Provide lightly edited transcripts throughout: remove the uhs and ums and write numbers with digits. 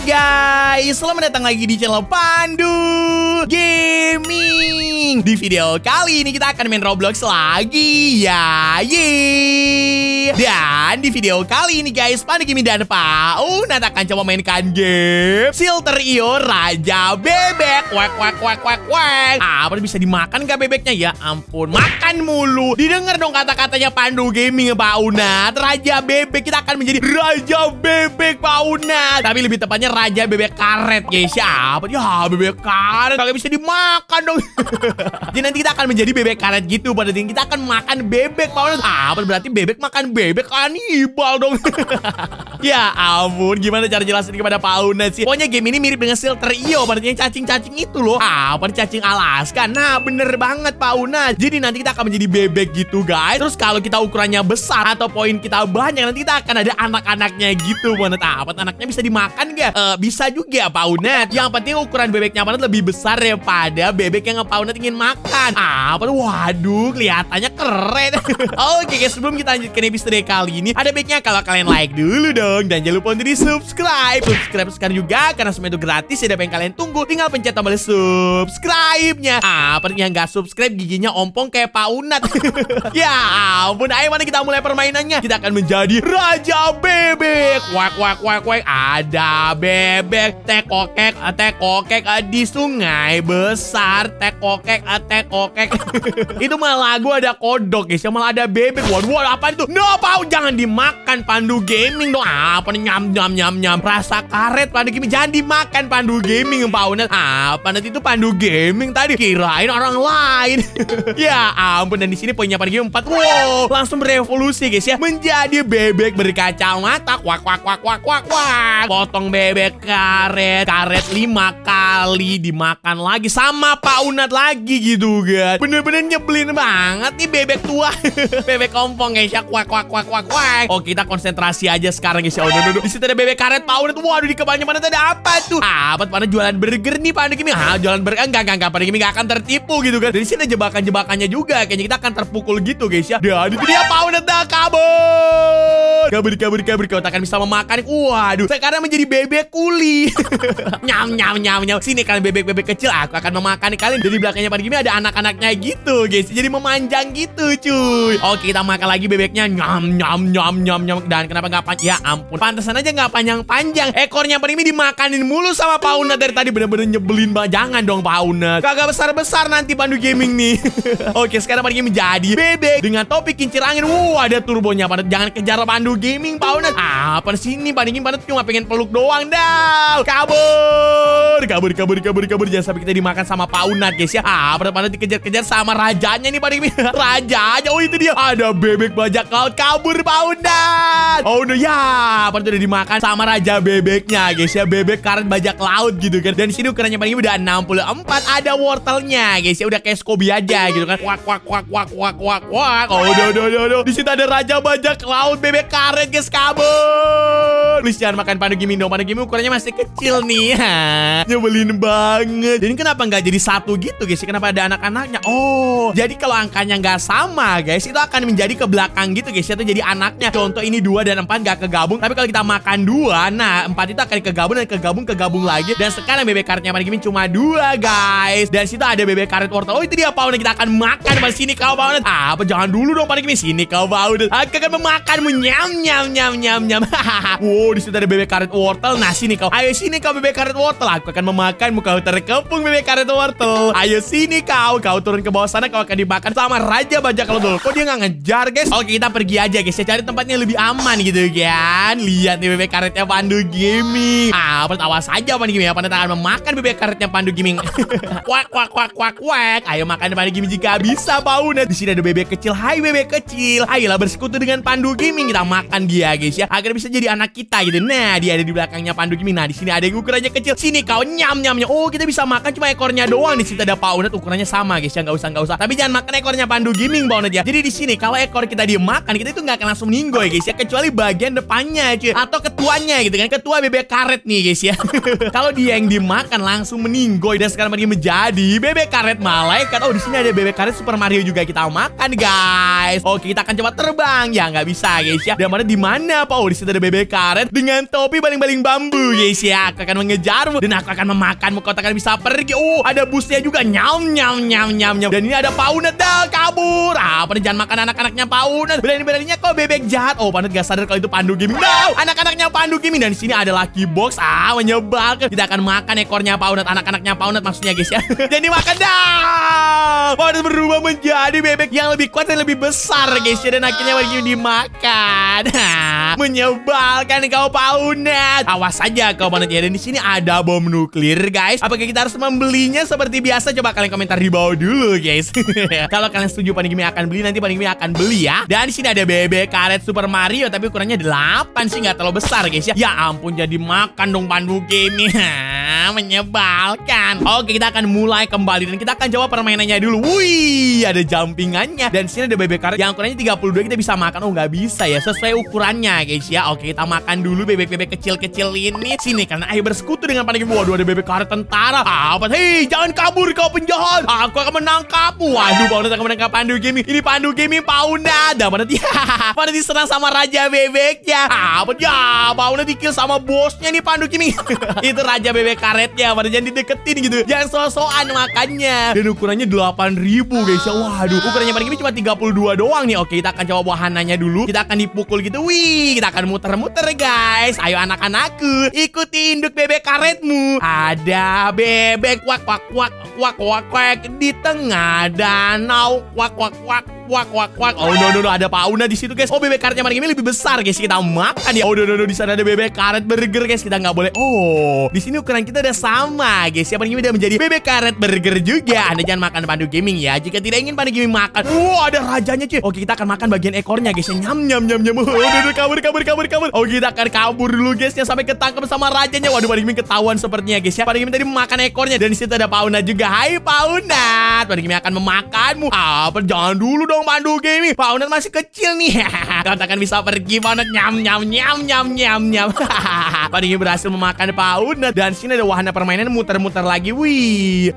guys, selamat datang lagi di channel Pandu Gaming. Di video kali ini kita akan main Roblox lagi ya. Yeay. Dan di video kali ini guys, Pandu Gaming dan Paunat akan coba mainkan game Silterio Raja Bebek. Wak wak wak wak wak. Apa bisa dimakan gak bebeknya? Ya ampun, makan mulu. Didengar dong kata-katanya Pandu Gaming Paunat. Raja Bebek, kita akan menjadi Raja Bebek Paunat. Tapi lebih tepatnya Raja Bebek Karet guys. Apa ya bebek karet kagak bisa dimakan dong. Jadi nanti kita akan menjadi bebek karet gitu. Pada intinya kita akan makan bebek Paunat. Apa berarti bebek makan bebek? Kanibal dong. Ya ampun, gimana cara jelasin kepada Paunat sih? Pokoknya game ini mirip dengan Silterio. Pada intinya cacing-cacing itu loh. Apa cacing Alaska? Nah bener banget Paunat. Jadi nanti kita akan menjadi bebek gitu guys. Terus kalau kita ukurannya besar atau poin kita banyak, nanti kita akan ada anak-anaknya gitu Paunat. Apa anaknya bisa dimakan gak? Bisa juga Paunat. Yang penting ukuran bebeknya Paunat lebih besar daripada bebek yang Paunat ingin makan. Apa tuh? Waduh, kelihatannya keren. Oke guys, sebelum kita lanjutkan episode kali ini, ada baiknya kalau kalian like dulu dong. Dan jangan lupa untuk di subscribe. Subscribe sekarang juga, karena semua itu gratis. Ada apa yang kalian tunggu? Tinggal pencet tombol subscribe-nya. Apa yang gak subscribe giginya ompong kayak Paunat. Ya ampun, ayo mana kita mulai permainannya. Kita akan menjadi Raja Bebek. Wak wak wak wak. Ada bebek tekokek di sungai besar. Tekokek. Itu malah lagu ada kodok guys, yang malah ada bebek. Waduh, apa itu? No, Pau, jangan dimakan Pandu Gaming dong. Apa nih nyam. Rasa karet Pandu Gaming jangan dimakan Pandu Gaming Paunat. Apa nanti itu Pandu Gaming tadi? Kirain orang lain. Ya ampun, dan di sini poinnya Pandu Gaming 4. Wow, langsung berevolusi guys ya, menjadi bebek berkacamata. Wak. Potong bebek karet 5 kali, dimakan lagi sama Paunat lagi gitu kan. Bener-bener nyebelin banget nih bebek tua. Bebek kompong guys ya. Wak. Oh, kita konsentrasi aja sekarang guys ya. Oh, no. Di situ ada bebek karet Paunat. Waduh, di kepalanya mana ada apa tuh? Apa Paunat jualan burger nih Pandu Gaming? Jualan burger enggak Pandu Gaming gak akan tertipu gitu kan. Dari sini ada jebakan-jebakannya juga. Kayaknya kita akan terpukul gitu guys ya. Dan itu dia Paunat dah kabur. Kau tak akan bisa memakan. Waduh, sekarang menjadi bebek kuli. Nyam. Sini kalian bebek-bebek kecil, aku akan memakan kalian. Jadi belakangnya Pandu Gaming ada anak-anaknya gitu guys. Jadi memanjang gitu cuy. Oke, kita makan lagi bebeknya. Nyam. Dan kenapa nggak panjang? Ya ampun, pantesan aja nggak panjang-panjang. Ekornya Pandu Gaming dimakanin mulu sama Paunat dari tadi. Bener-bener nyebelin banget. Jangan dong Paunat, kagak besar-besar nanti Pandu Gaming nih. Oke, sekarang Pandu Gaming jadi bebek dengan topi kincir angin. Ada turbonya Paunat. Jangan kejar Pandu Gaming Paunat. Apa sini Pandu Gaming? Paunat cuma pengen peluk doang dah. Kabur. Jangan sampai kita dimakan sama Paunat guys ya. Paunat dikejar-kejar sama rajanya nih Pandu Gaming. Raja aja. Oh, itu dia. Ada bebek bajak laut. Kabur Paunat. Oh no ya, Paunat udah dimakan sama raja bebeknya guys ya. Bebek karet bajak laut gitu kan. Dan di sini ukurannya Pandu Gaming udah 64. Ada wortelnya guys ya. Udah kayak Scooby aja gitu kan. Wak. Oh no. Di situ ada raja bajak laut bebek karet guys. Kabur. Please jangan makan Pandu Gaming dong. Pandu Gaming ukurannya masih kecil nih. Nyebelin banget. Jadi kenapa nggak jadi satu gitu guys? Kenapa ada anak-anaknya? Oh, jadi kalau angkanya nggak sama guys, itu akan menjadi ke belakang gitu guys. Itu jadi anaknya. Contoh ini 2 dan 4 nggak kegabung. Tapi kalau kita makan 2, nah 4 itu akan kegabung dan kegabung lagi. Dan sekarang bebek karetnya Pandu Gaming cuma 2 guys. Dan situ ada bebek karet wortel. Oh, itu dia Paunat, kita akan makan. Di sini kau Paunat. Apa jangan dulu dong Pandu Gaming. Sini kau Paunat. Aku akan memakanmu. Nyam. Wow, di situ ada bebek karet wortel. Nah sini kau. Ayo sini kau bebek karet wortel. Aku akan memakanmu. Kau terkepung bebek karet wortel. Ayo sini kau. Kau turun ke bawah sana. Kau akan dimakan sama raja bajak laut. Kok dia nggak ngejar guys? Oke, kita pergi aja guys ya, cari tempatnya lebih aman gitu kan. Lihat nih bebek karetnya Pandu Gaming. Awas aja Pandu Gaming ya. Paunat akan memakan bebek karetnya Pandu Gaming. Wak. Ayo makan Pandu Gaming jika bisa Paunat. Di sini ada bebek kecil. Hai bebek kecil. Ayolah bersekutu dengan Pandu Gaming. Kita makan dia guys ya, agar bisa jadi anak kita gitu. Nah, dia ada di belakangnya Pandu Gaming. Nah, di sini ada yang ukurannya kecil. Sini kau. Nyam. Oh, kita bisa makan cuma ekornya doang. Di situ ada Paunat. Paunet ukurannya sama guys ya, nggak usah. Tapi jangan makan ekornya Pandu Gaming Paunet ya. Jadi di sini kalau ekor kita dimakan, kita itu nggak akan langsung meninggoy guys ya, kecuali bagian depannya cuy, atau ketuanya gitu kan, ketua bebek karet nih guys ya. Kalau dia yang dimakan langsung meninggoy dan sekarang lagi menjadi bebek karet malaikat. Oh, di sini ada bebek karet Super Mario juga kita makan guys. Oke, kita akan coba terbang. Ya nggak bisa guys ya. Dan di mana Pak? Oh, di situ ada bebek karet dengan topi baling-baling bambu guys ya. Aku akan mengejarmu dan aku akan memakanmu. Kau takkan bisa pergi. Oh, ada busnya juga. Nyam. Dan ini ada Paunet dah kabur. Pandu jangan makan anak-anaknya Paunet. Berani-beraninya kau bebek jahat. Oh, Pandu gak sadar kalau itu Pandu Gaming. No, anak-anaknya Pandu Gaming. Dan di sini ada Lucky Box. Menyebalkan. Kita akan makan ekornya Paunet, anak-anaknya Paunet maksudnya guys ya. Dan dimakan dah. Paunet berubah menjadi bebek yang lebih kuat dan lebih besar guys ya. Dan akhirnya Pandu dimakan. Menyebalkan kau Paunet. Awas saja kau Paunet ya. Dan di sini ada bom nuklir guys. Apakah kita harus membelinya seperti biasa? Coba kalian komentar di bawah dulu guys. Kalau kalian setuju Pandu Gaming akan beli, nanti Pandu Gaming akan beli ya. Dan di sini ada bebek karet Super Mario tapi ukurannya 8 sih, nggak terlalu besar guys ya. Ya ampun, jadi makan dong Pandu Gaming. Menyebalkan. Oke, kita akan mulai kembali dan kita akan coba permainannya dulu. Wih, ada jumpingannya. Dan sini ada bebek karet yang ukurannya 32, kita bisa makan. Oh, nggak bisa ya, sesuai ukurannya guys ya. Oke, kita makan dulu bebek-bebek kecil-kecil ini. Sini karena ayo bersekutu dengan Pandu Gaming. Waduh, ada bebek karet tentara. Hei, jangan kabur kau penjahat. Aku akan menangkapmu. Waduh, Paunet akan menangkap Pandu Gaming. Ini Pandu Gaming Paunet. Paunet ya. Paunet diserang sama raja bebeknya. Paunet dikill sama bosnya nih Pandu Gaming. Itu raja bebek karetnya. Paunet jangan dideketin gitu. Jangan so-soan makannya. Dan ukurannya 8.000 guys ya. Waduh, ukurannya Pandu Gaming cuma 32 doang nih. Oke, kita akan coba wahananya dulu. Kita akan dipukul gitu. Wih, kita akan muter-muter guys. Ayo anak-anakku, ikuti induk bebek karetmu. Ada bebek wak di tengah danau. Wak. Oh no, ada Paunet di situ guys. Oh, bebek karetnya Pandu Gaming lebih besar guys. Kita makan ya. Oh no, di sana ada bebek karet burger guys. Kita nggak boleh. Oh, di sini ukuran kita udah sama guys ya. Pandu Gaming udah menjadi bebek karet burger juga. Anda jangan makan Pandu Gaming ya jika tidak ingin Pandu Gaming makan. Ada rajanya cuy. Oke, kita akan makan bagian ekornya guys. Nyam. Oh, kabur. Oh, kita akan kabur dulu guys ya sampai ketangkep sama rajanya. Waduh, Pandu Gaming ketahuan sepertinya guys ya. Pandu Gaming tadi memakan ekornya dan di situ ada Paunet juga. Hai Paunet, Pandu Gaming akan memakanmu. Jangan dulu dong Pandu Gaming. Paunet masih kecil nih. Kau takkan bisa pergi Paunet. Nyam. Pandu Gaming berhasil memakan Paunet dan sini ada wahana permainan muter-muter lagi. Wih.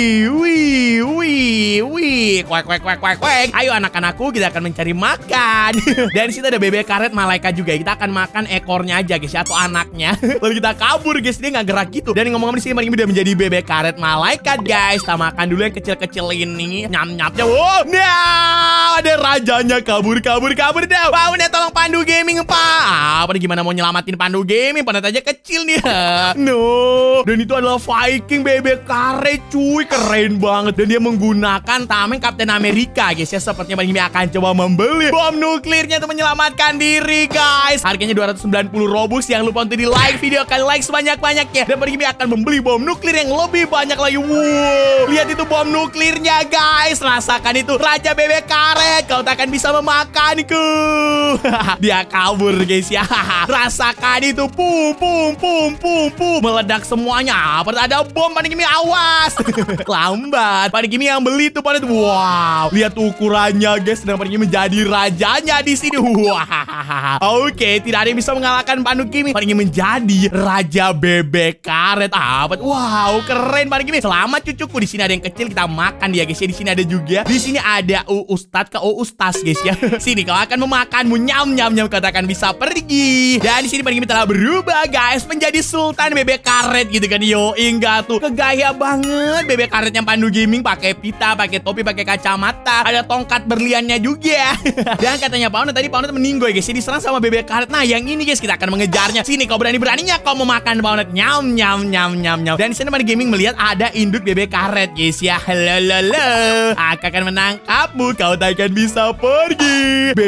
Kuek. Ayo anak-anakku, kita akan mencari makan. Dan situ ada bebek karet malaikat juga. Kita akan makan ekornya aja guys ya, atau anaknya. Lalu kita kabur guys, dia nggak gerak gitu. Dan ngomong-ngomong di sini Pandu Gaming udah menjadi bebek karet malaikat guys. Kita makan dulu yang kecil-kecil ini. Nyam-nyamnya. Wow, nah, ada rajanya kabur dah. Paunet tolong Pandu Gaming pak. Pandu gimana mau nyelamatin Pandu Gaming? Paunet aja kecil nih. No. Dan itu adalah Viking bebek karet cuy, keren banget. Dan dia menggunakan tameng Captain America guys ya. Sepertinya Pandu Gaming akan coba membeli bom nuklirnya untuk menyelamatkan diri guys. Harganya 290 Robux. Jangan lupa untuk di like video kalian, like sebanyak-banyaknya. Dan Pandu Gaming akan membeli bom nuklir yang lebih banyak lagi. Wow, lihat itu bom nuklirnya guys. Rasakan itu raja bebek karet. Kau tak akan bisa memakanku. Dia kabur guys ya. Rasakan itu. Pum. Meledak semuanya. Ada bom. Pandu Gaming awas. Lambat. Pandu Gaming yang beli itu Pandu. Wow, lihat ukurannya guys. Dan Pandu Gaming menjadi rajanya di sini. Wah. Oke, tidak ada yang bisa mengalahkan Pandu Gaming. Pandu Gaming menjadi raja bebek karet. Wow, keren Pandu Gaming. Selamat cucuku. Di sini ada yang kecil, kita makan dia guys ya. Di sini ada juga. Di sini ada Ustadz ke Ustaz guys ya. Sini kau akan memakanmu. Nyam. Kau tak akan bisa pergi. Dan di sini Pandu Gaming telah berubah guys menjadi Sultan bebek karet gitu kan. Yo, enggak tuh. Kegaya banget bebek karetnya Pandu Gaming, pakai pita, pakai topi, pakai kacamata. Ada tongkat berliannya juga. Dan katanya Paunet tadi Paunet meninggoy guys. Diserang sama bebek karet. Nah, yang ini guys kita akan mengejarnya. Sini kau berani-beraninya kau memakan Paunet. Nyam. Dan di sini Pandu Gaming melihat ada induk bebek karet guys ya. Halo. Aku akan menangkapmu. Kau tak akan bisa pergi. Bebek karet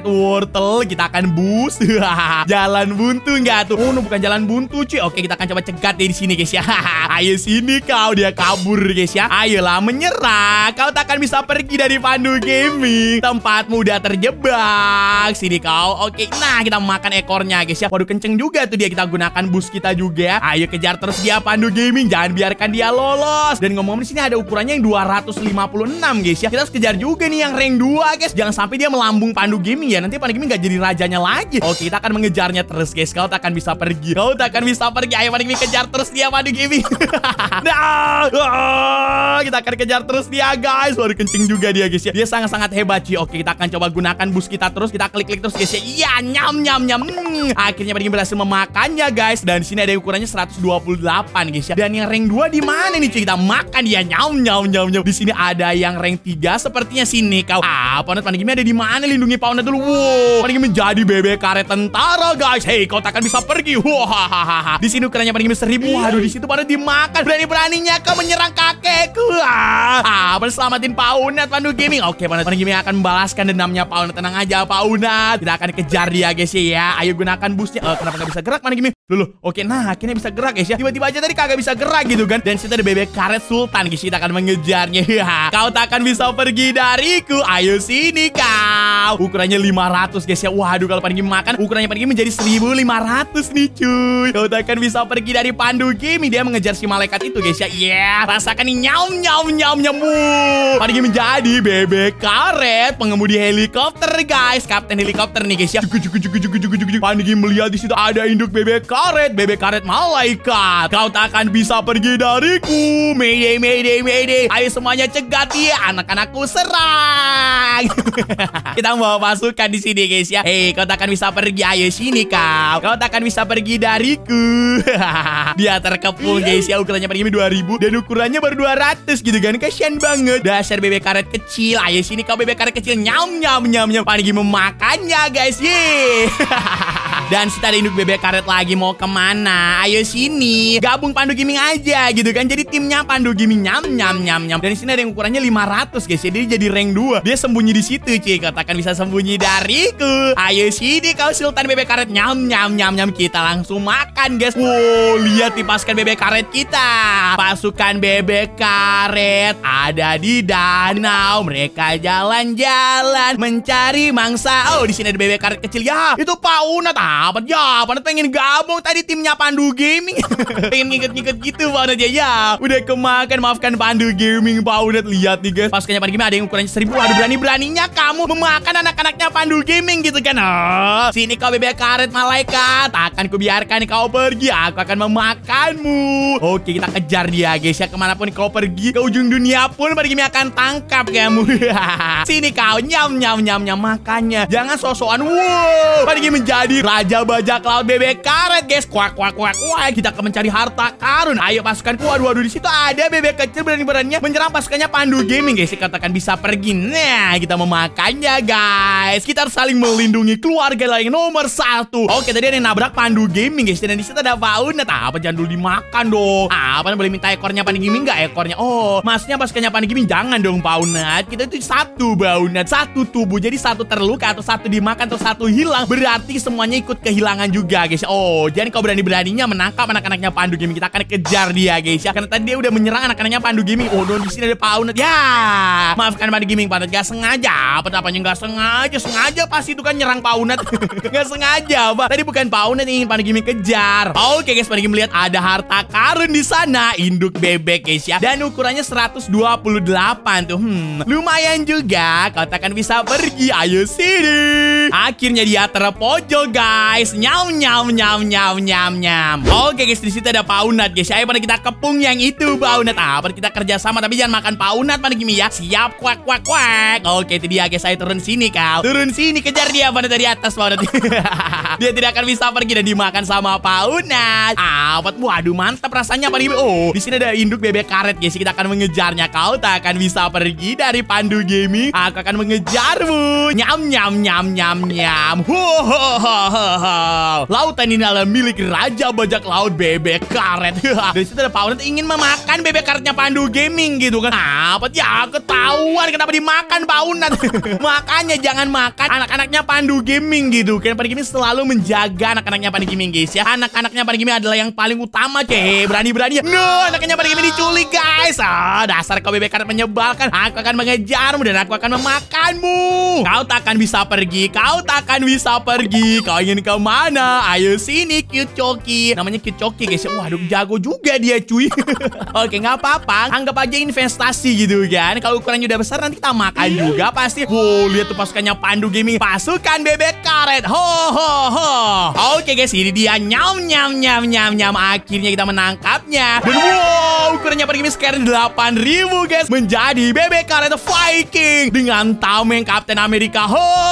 wortel. Kita akan bus. Jalan buntu nggak tuh? Oh, no, bukan jalan buntu cuy. Oke, kita akan coba cegat deh di sini guys ya. Ayo sini kau, dia kabur guys ya. Ayolah menyerah. Kau tak akan bisa pergi dari Pandu Gaming. Tempatmu udah terjebak. Sini kau. Oke, nah kita makan ekornya guys ya. Waduh, kenceng juga tuh dia. Kita gunakan bus kita juga. Ayo kejar terus dia Pandu Gaming. Jangan biarkan dia lolos. Dan ngomong-ngomong di sini ada ukurannya yang 256 guys ya. Kita harus kejar juga nih yang rank 2 guys. Jangan sampai dia melambung Pandu Gaming ya. Nanti Pandu Gaming gak jadi rajanya lagi. Oke, kita akan mengejarnya terus guys. Kau tak akan bisa pergi. Kau tak akan bisa pergi. Ayo Pandu Gaming kejar terus dia Pandu Gaming. Nah, kita akan kejar terus dia guys. Waduh, kencing juga dia guys ya. Dia sangat-sangat hebat cuy. Oke, kita akan coba gunakan bus kita terus. Kita klik-klik terus guys ya. Iya, nyam nyam nyam. Akhirnya Pandu Gaming berhasil memakannya guys. Dan di sini ada ukurannya 128 guys ya. Dan yang rank 2 di mana nih cuy? Kita makan dia. Nyam nyam nyam nyam. Di sini ada yang rank 3 sepertinya sini kau. Paunet Pandu Gaming ada di mana? Lindungi Paunet dulu. Wow, Pandu Gaming menjadi bebek karet tentara guys. Hei, kau takkan bisa pergi. Wah, di sini ukurannya Pandu Gaming 1000. Waduh, di situ Paunet dimakan. Berani-beraninya kau menyerang kakekku. Paunet selamatin Paunet Pandu Gaming. Oke, Pandu Gaming akan membalaskan dendamnya Paunet. Tenang aja Paunet. Kita akan kejar dia guys ya. Ayo gunakan busnya. Kenapa nggak bisa gerak Pandu Gaming? Loh, oke, nah akhirnya bisa gerak guys ya. Tiba-tiba aja tadi kagak bisa gerak gitu kan. Dan situ ada bebek karet Sultan guys. Kita akan mengejarnya. Kau tak akan bisa pergi dariku. Ayo sini kau. Ukurannya 500 guys ya. Waduh, kalau Pandu Gaming makan ukurannya Pandu Gaming menjadi 1500 nih cuy. Kau tak akan bisa pergi dari Pandu Gaming. Dia mengejar si malaikat itu guys ya. Yeah, rasakan nih nyam nyam nyam nyam. Pandu Gaming jadi bebek karet pengemudi helikopter guys. Kapten helikopter nih guys ya. Pandu Gaming melihat di situ ada induk bebek karet malaikat. Kau tak akan bisa pergi dariku. Mayday, mayday, mayday. Ayo semuanya cegat dia. Anak-anakku serang. Kita bawa pasukan di sini guys ya. Hei, kau tak akan bisa pergi. Ayo sini kau. Kau tak akan bisa pergi dariku. Dia terkepung guys ya. Ukurannya paling 2000 dan ukurannya baru 200 gitu kan. Kasian banget. Dasar bebek karet kecil. Ayo sini kau bebek karet kecil. Nyam nyam nyam nyam. Pandu memakannya guys. Yeay. Dan kita ada induk bebek karet lagi, mau kemana? Ayo sini, gabung Pandu Gaming aja gitu kan. Jadi timnya Pandu Gaming. Nyam nyam nyam nyam. Dan di sini ada yang ukurannya 500 guys ya. Dia jadi rank 2. Dia sembunyi di situ cuy. Katakan bisa sembunyi dariku. Ayo sini kau Sultan bebek karet. Nyam nyam nyam nyam. Kita langsung makan guys. Wow, lihat nih pasukan bebek karet kita. Pasukan bebek karet ada di danau. Mereka jalan-jalan mencari mangsa. Oh, di sini ada bebek karet kecil. Ya, itu Paunet. Apa ya? Paunet pengen gabung tadi timnya Pandu Gaming. Pengen ngikut-ngikut gitu Paunet ya. Udah kemakan, maafkan Pandu Gaming Paunet. Lihat nih guys, pasukannya Pandu Gaming ada yang ukurannya 1000. Waduh, berani-beraninya kamu memakan anak-anaknya Pandu Gaming gitu kan. Sini kau bebek karet malaikat. Akan kubiarkan kau pergi. Aku akan memakanmu. Oke, kita kejar dia guys ya. Kemanapun kau pergi, ke ujung dunia pun Pandu Gaming akan tangkap kamu. Sini kau, nyam nyam nyam nyam. Makannya jangan sosokan. Wow, Pandu Gaming menjadi raja bajak laut bebek karet guys. Kuak kuak kuak kuak. Kita akan mencari harta karun. Ayo pasukanku. Waduh, waduh, di situ ada bebek kecil berani-beraninya menyerang pasukannya Pandu Gaming guys. Katakan bisa pergi. Nah, kita memakannya guys. Kita harus saling melindungi keluarga yang nomor 1. Oke, tadi ada yang nabrak Pandu Gaming guys. Dan di situ ada Paunet. Apa jangan dulu dimakan dong. Apa boleh minta ekornya Pandu Gaming nggak? Ekornya. Oh, maksudnya pasukannya Pandu Gaming jangan dong Paunet. Kita itu satu Paunet, satu tubuh. Jadi satu terluka atau satu dimakan atau satu hilang, berarti semuanya ikut kehilangan juga guys. Oh, jadi kau berani-beraninya menangkap anak-anaknya Pandu Gaming. Kita akan kejar dia guys ya. Karena tadi dia udah menyerang anak-anaknya Pandu Gaming. Oh, di sini ada Paunet. Ya, maafkan Pandu Gaming, Paunet gak sengaja. Apa-apanya gak sengaja. Sengaja pasti itu kan nyerang Paunet. Gak sengaja, Pak. Tadi bukan Paunet yang ingin Pandu Gaming kejar. Oke guys, Pandu Gaming lihat ada harta karun di sana. Induk bebek guys ya. Dan ukurannya 128 tuh. Lumayan juga. Kau takkan bisa pergi. Ayo sini. Akhirnya dia terpojok guys. Nyam nyam nyam nyam nyam nyam. Oke guys, di situ ada Paunet guys. Ayo pada kita kepung yang itu Paunet. Pada kita kerjasama tapi jangan makan Paunet Pandu Gaming ya. Siap, kuak kuak kuak. Oke, itu dia guys. Ayo turun sini kau. Turun sini, kejar dia Paunet dari atas Paunet. Dia tidak akan bisa pergi dan dimakan sama Paunat. Waduh, mantap rasanya Pak. Oh, di sini ada induk bebek karet, guys. Kita akan mengejarnya. Kau tak akan bisa pergi dari Pandu Gaming. Aku akan mengejarmu. Nyam nyam nyam nyam nyam. Lautan ini adalah milik Raja Bajak Laut Bebek Karet. Dari situ ada Paunat ingin memakan bebek karetnya Pandu Gaming gitu kan. Ya ketahuan kenapa dimakan Paunat. Makanya jangan makan anak-anaknya Pandu Gaming gitu. Karena Pandu Gaming selalu menjaga anak-anaknya Pandu Gaming, guys ya. Anak-anaknya Pandu Gaming adalah yang paling utama, berani-berani. No, anaknya Pandu Gaming diculik, guys. Dasar kau bebek karet menyebalkan. Aku akan mengejarmu dan aku akan memakanmu. Kau tak akan bisa pergi. Kau tak akan bisa pergi. Kau ingin ke mana? Ayo sini, Cute Choki. Namanya Cute Choki, guys. Waduh, jago juga dia, cuy. Oke, nggak apa-apa. Anggap aja investasi gitu kan. Kalau ukurannya udah besar nanti kita makan juga pasti. Wow, lihat tuh pasukannya Pandu Gaming. Pasukan bebek karet. Oke, guys, ini dia. Nyam nyam nyam nyam nyam. Akhirnya kita menangkapnya. Dan wow, ukurannya Pandu Gaming sekarang 8.000, guys. Menjadi bebek karet Viking dengan tameng Kapten Amerika.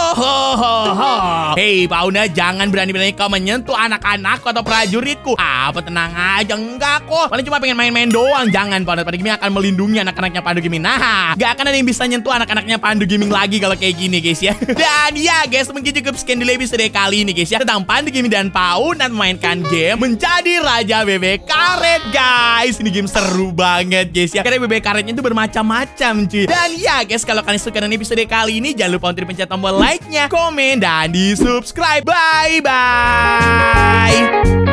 Hei, Paunat, jangan berani-berani kau menyentuh anak-anakku atau prajuritku. Tenang aja, enggak kok. Paling cuma pengen main-main doang. Jangan, Paunat. Pandu Gaming akan melindungi anak-anaknya Pandu Gaming. Nah, gak akan ada yang bisa nyentuh anak-anaknya Pandu Gaming lagi kalau kayak gini, guys ya. Dan ya, guys, mungkin cukup sekian dulu episode kali ini, guys ya, tentang Pandu Gaming dan Paunat memainkan game menjadi Raja Bebek Karet, guys. Ini game seru banget, guys ya. Karena bebek karetnya itu bermacam-macam, cuy. Dan ya, guys, kalau kalian suka dengan episode kali ini, jangan lupa untuk pencet tombol like-nya, komen, dan di subscribe. Bye-bye.